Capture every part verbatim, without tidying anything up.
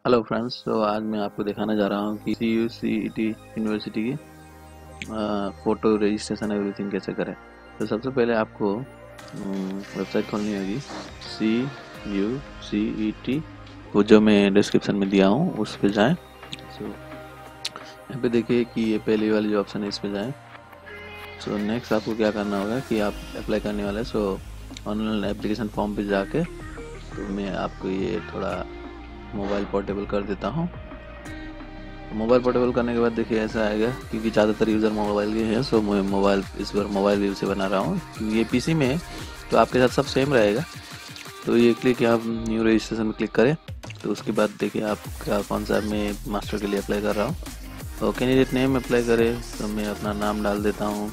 Hello friends, तो आज मैं आपको दिखाने जा रहा हूँ कि C U C E T university की फ़ोटो रजिस्ट्रेशन एवरीथिंग कैसे करें। तो सबसे पहले आपको वेबसाइट खोलनी होगी सी यू सी ई टी, वो जो मैं डिस्क्रिप्शन में दिया हूँ उस पर जाएं। सो यहाँ पे देखिए कि ये पहली वाली जो ऑप्शन है इस पर जाएं। सो नेक्स्ट आपको क्या करना होगा कि आप अप्लाई करने वाले सो ऑनलाइन एप्लीकेशन फॉर्म पे जाके, तो मैं आपको ये थोड़ा मोबाइल पोर्टेबल कर देता हूँ। मोबाइल पोर्टेबल करने के बाद देखिए ऐसा आएगा, क्योंकि ज़्यादातर यूज़र मोबाइल के हैं, सो मैं मोबाइल इस बार मोबाइल व्यू से बना रहा हूँ क्योंकि ये पीसी में है, तो आपके साथ सब सेम रहेगा। तो ये क्लिक यहाँ न्यू रजिस्ट्रेशन में क्लिक करें। तो उसके बाद देखिए आपका कौन सा मैं मास्टर के लिए अप्लाई कर रहा हूँ, तो कैंडिडेट नेम अप्लाई करें। तो मैं अपना नाम डाल देता हूँ।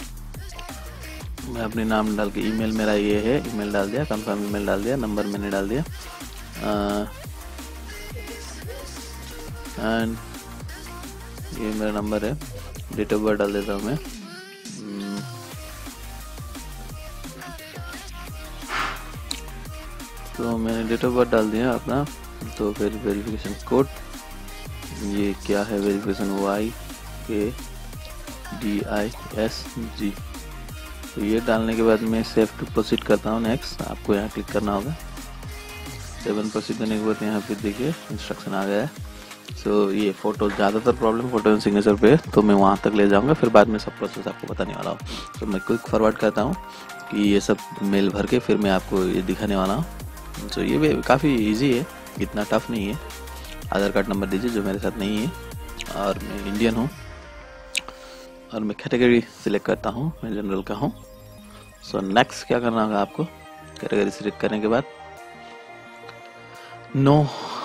मैं अपने नाम डाल के ईमेल मेरा ये है, ईमेल डाल दिया, कंफर्म ईमेल डाल दिया, नंबर मैंने डाल दिया एंड ये मेरा नंबर है। डेट ऑफ बर्थ डाल देता हूँ मैं। तो मैंने डेट ऑफ बर्थ डाल दिया अपना। तो फिर वेरिफिकेशन कोड, ये क्या है, verification Y K D I S G. तो ये डालने के बाद मैं सेव टू प्रोसीड करता हूँ। नेक्स्ट आपको यहाँ क्लिक करना होगा। सेवन प्रोसीड करने के बाद यहाँ पे देखिए इंस्ट्रक्शन आ गया है। सो so, ये फ़ोटो ज़्यादातर प्रॉब्लम फ़ोटो एंड सिग्नेचर पे है, तो मैं वहाँ तक ले जाऊँगा, फिर बाद में सब प्रोसेस आपको बताने वाला हूँ। तो मैं क्विक फॉरवर्ड करता हूँ कि ये सब मेल भर के फिर मैं आपको ये दिखाने वाला हूँ। सो so, ये भी काफ़ी इजी है, इतना टफ नहीं है। आधार कार्ड नंबर दीजिए जो मेरे साथ नहीं है, और मैं इंडियन हूँ, और मैं कैटेगरी सिलेक्ट करता हूँ, मैं जनरल का हूँ। सो नेक्स्ट क्या करना होगा आपको, कैटेगरी सिलेक्ट करने के बाद नो,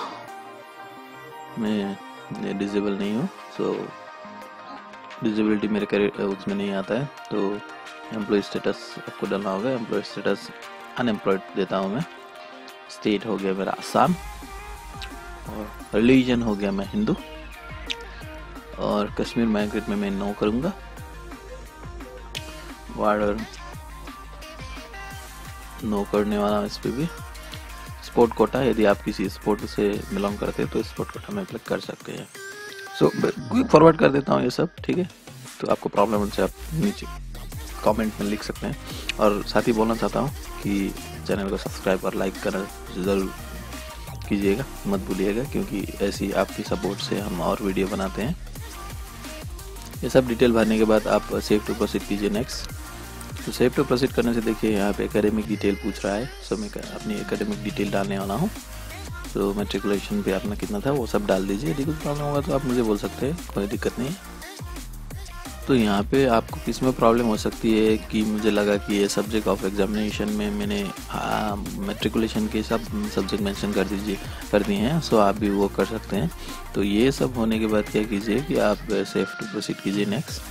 मैं डिजेबल नहीं हूँ, सो डिजेबिलिटी मेरे करियर उसमें नहीं आता है। तो एम्प्लॉय स्टेटस आपको डालना होगा। एम्प्लॉय स्टेटस अनएम्प्लॉयड देता हूँ मैं। स्टेट हो गया मेरा आसाम, और रिलीजन हो गया मैं हिंदू, और कश्मीर माइग्रेट में मैं नो करूँगा। वार्डर नो करने वाला इस पर भी। स्पोर्ट कोटा, यदि आप किसी स्पोर्ट से बिलोंग करते हैं तो स्पोर्ट कोटा में अप्लाई कर सकते हैं। सो क्विक फॉरवर्ड कर देता हूँ ये सब, ठीक है। तो आपको प्रॉब्लम है से आप नीचे कमेंट में लिख सकते हैं। और साथ ही बोलना चाहता हूँ कि चैनल को सब्सक्राइब और लाइक करना ज़रूर कीजिएगा, मत भूलिएगा, क्योंकि ऐसी आपकी सपोर्ट से हम और वीडियो बनाते हैं। ये सब डिटेल भरने के बाद आप सेव टू प्रोसीड कीजिए। नेक्स्ट तो सेव टू प्रोसीड करने से देखिए यहाँ पे एकेडमिक डिटेल पूछ रहा है। सो मैं अपनी एकेडमिक डिटेल डालने वाला हूँ। सो मैट्रिकुलेशन पे आपने कितना था वो सब डाल दीजिए। यदि कुछ प्रॉब्लम होगा तो आप मुझे बोल सकते हैं, कोई दिक्कत नहीं है। तो यहाँ पे आपको किस में प्रॉब्लम हो सकती है कि मुझे लगा कि ये सब्जेक्ट ऑफ एग्जामिनेशन में मैंने मैट्रिकुलेशन के सब सब्जेक्ट मेंशन कर दीजिए कर दिए हैं। सो आप भी वो कर सकते हैं। तो ये सब होने के बाद क्या कीजिए कि आप सेव टू प्रोसीड कीजिए। नेक्स्ट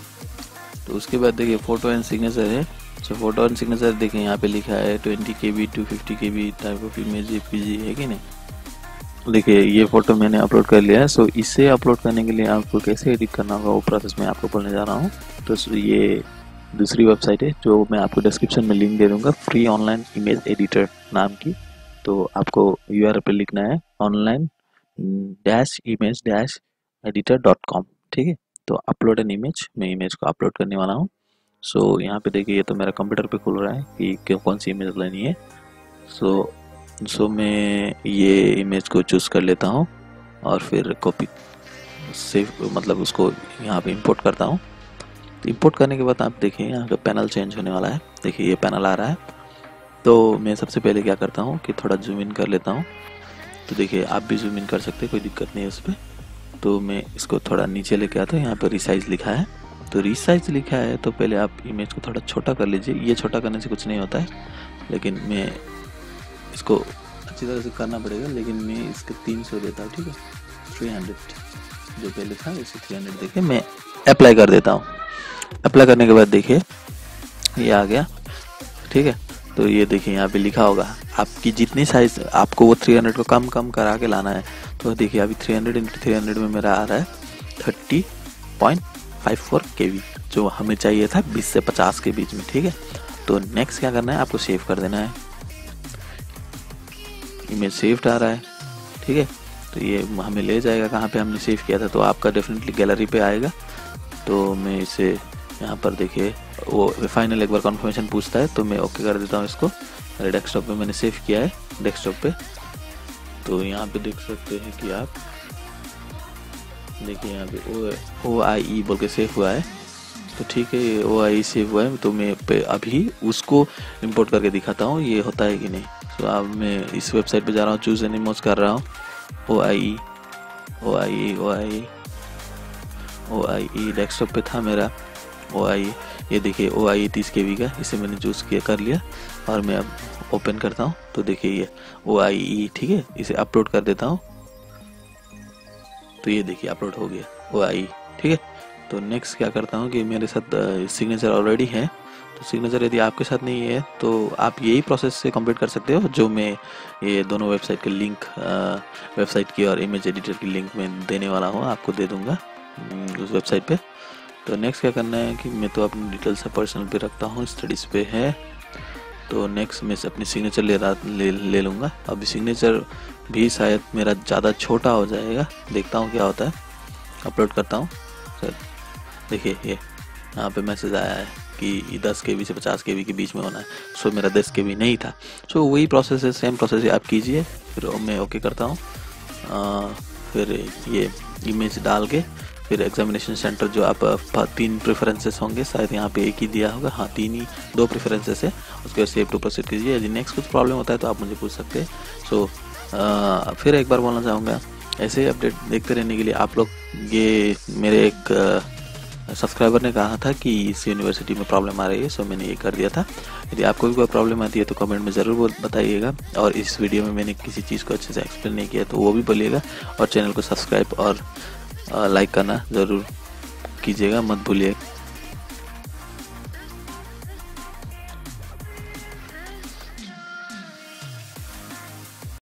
तो उसके बाद देखिए फ़ोटो एंड सिग्नेचर है। सो फोटो एंड सिग्नेचर देखिए यहाँ पे लिखा है twenty K B to fifty K B type of image PG है कि नहीं। देखिए ये फ़ोटो मैंने अपलोड कर लिया है। सो इसे अपलोड करने के लिए आपको कैसे एडिट करना होगा वो प्रोसेस मैं आपको बोलने जा रहा हूँ। तो ये दूसरी वेबसाइट है जो मैं आपको डिस्क्रिप्शन में लिंक दे दूँगा, फ्री ऑनलाइन इमेज एडिटर नाम की। तो आपको यू आर एल पे लिखना है online dash image dash editor dot com, ठीक है। तो अपलोड एन इमेज, मैं इमेज को अपलोड करने वाला हूँ। सो so, यहाँ पे देखिए ये तो मेरा कंप्यूटर पे खुल रहा है कि क्यों कौन सी इमेज लेनी है। सो so, सो so मैं ये इमेज को चूज़ कर लेता हूँ और फिर कॉपी सेव मतलब उसको यहाँ पे इंपोर्ट करता हूँ। तो इंपोर्ट करने के बाद आप देखिए यहाँ का पैनल चेंज होने वाला है। देखिए ये पैनल आ रहा है। तो मैं सबसे पहले क्या करता हूँ कि थोड़ा जूम इन कर लेता हूँ। तो देखिए आप भी जूम इन कर सकते हैं, कोई दिक्कत नहीं है उस पर। तो मैं इसको थोड़ा नीचे लेके आता हूँ। यहाँ पर रिसाइज लिखा है, तो रिसाइज लिखा है तो पहले आप इमेज को थोड़ा छोटा कर लीजिए। ये छोटा करने से कुछ नहीं होता है, लेकिन मैं इसको अच्छी तरह से करना पड़ेगा। लेकिन मैं इसके तीन सौ देता हूँ, ठीक है। थ्री हंड्रेड जो पहले था इसे थ्री हंड्रेड देखिए मैं अप्लाई कर देता हूँ। अप्लाई करने के बाद देखिए ये आ गया, ठीक है। तो ये देखिए यहाँ पे लिखा होगा आपकी जितनी साइज आपको वो थ्री हंड्रेड को कम कम करा के लाना है। तो देखिए अभी three hundred into three hundred में मेरा आ रहा है thirty point five four K B, जो हमें चाहिए था बीस से पचास के बीच में, ठीक है। तो नेक्स्ट क्या करना है, आपको सेव कर देना है। इमेज सेव्ड आ रहा है, ठीक है। तो ये हमें ले जाएगा कहाँ पे हमने सेव किया था, तो आपका डेफिनेटली गैलरी पे आएगा। तो मैं इसे यहाँ पर देखिए वो फाइनल एक बार कन्फर्मेशन पूछता है, तो मैं ओके कर देता हूँ इसको। मेरे डेस्कटॉप पे मैंने सेव किया है डेस्कटॉप पे। तो यहाँ पे देख सकते हैं कि आप देखिए यहाँ पे ओ ओ आई ई बोल के सेव हुआ है। तो ठीक है, ये ओ आई ई सेव हुआ है, तो मैं पे अभी उसको इंपोर्ट करके दिखाता हूँ ये होता है कि नहीं। तो अब मैं इस वेबसाइट पे जा रहा हूँ, चूज एन इमेज कर रहा हूँ, ओ आई ई ओ आई ई ओ आई ई ओ आई ई डेस्कटॉप पे था मेरा ओ आई ई। ये देखिए ओ आई ई तीस के बी का, इसे मैंने चूज़ किया कर लिया और मैं अब ओपन करता हूँ। तो देखिए ये ओ आई ई, ठीक है, इसे अपलोड कर देता हूँ। तो ये देखिए अपलोड हो गया ओ आई ई, ठीक है। तो नेक्स्ट क्या करता हूँ कि मेरे साथ सिग्नेचर ऑलरेडी है, तो सिग्नेचर यदि आपके साथ नहीं है तो आप यही प्रोसेस से कंप्लीट कर सकते हो जो मैं ये दोनों वेबसाइट के लिंक, वेबसाइट की और इमेज एडिटर की लिंक में देने वाला हूँ, आपको दे दूँगा उस वेबसाइट पे। तो नेक्स्ट क्या करना है कि मैं तो अपनी डिटेल्स पर्सनल पे रखता हूँ, स्टडीज़ पे है। तो नेक्स्ट मैं अपनी सिग्नेचर ले रहा ले ले लूँगा। अभी सिग्नेचर भी शायद मेरा ज़्यादा छोटा हो जाएगा, देखता हूँ क्या होता है। अपलोड करता हूँ सर, देखिए ये यहाँ पे मैसेज आया है कि दस के बी से पचास के बी के बीच में होना है। सो मेरा दस के बी नहीं था। सो वही प्रोसेस है, सेम प्रोसेस है, आप कीजिए। फिर मैं ओके करता हूँ। फिर ये इमेज डाल के फिर एग्जामिनेशन सेंटर जो आप तीन प्रेफरेंसेस होंगे, शायद यहाँ पे एक ही दिया होगा, हाँ तीन ही दो प्रेफरेंसेस है, उसके बाद सेव टू प्रोसीड कीजिए। यदि नेक्स्ट कुछ प्रॉब्लम होता है तो आप मुझे पूछ सकते हैं। सो आ, फिर एक बार बोलना चाहूँगा, ऐसे ही अपडेट देखते रहने के लिए आप लोग, ये मेरे एक सब्सक्राइबर ने कहा था कि इस यूनिवर्सिटी में प्रॉब्लम आ रही है, सो मैंने ये कर दिया था। यदि आपको भी कोई प्रॉब्लम आती है तो कमेंट में ज़रूर बताइएगा, और इस वीडियो में मैंने किसी चीज़ को अच्छे से एक्सप्लेन नहीं किया तो वो भी बोलिएगा, और चैनल को सब्सक्राइब और लाइक करना ज़रूर कीजिएगा, मत भूलिए।